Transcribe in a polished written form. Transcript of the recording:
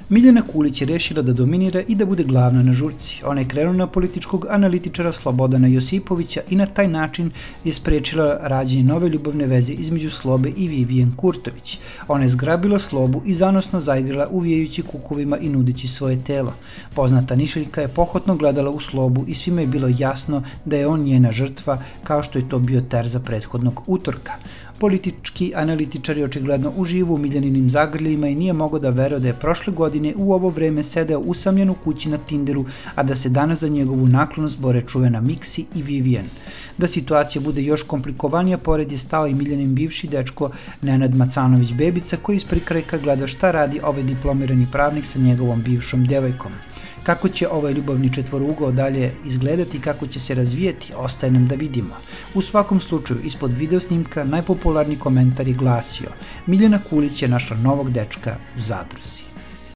Miljana Kulić je rešila da dominira i da bude glavna na žurci. Ona je krenula na političkog analitičara Slobodana Josipovića i na taj način je sprečila rađenje nove ljubavne veze između Slobe i Vivijen Kurtović. Ona je zgrabila Slobu i zanosno zaigrala uvijajući kukovima i nudeći svoje telo. Poznata Nišeljka je pohotno gledala u Slobu i svima je bilo jasno da je on njena žrtva, kao što je to bio terza prethodnog utorka. Politički analitičar je očigledno uživao u Miljaninim zagrljima i nije mogao da veruje da je prošle godine u ovo vreme sedeo usamljen u kući na Tinderu, a da se danas za njegovu naklonost bore čuvena Miksi i Vivijen. Da situacija bude još komplikovanija, pored je stao i Miljanin bivši dečko Nenad Macanović Bebica, koji iz prikrajka gleda šta radi ovaj diplomirani pravnik sa njegovom bivšom devojkom. Kako će ovaj ljubavni četvorugao dalje izgledati i kako će se razvijeti, ostaje nam da vidimo. U svakom slučaju, ispod videosnimka najpopularniji komentar je glasio: Miljana Kulić je našla novog dečka u zadruzi.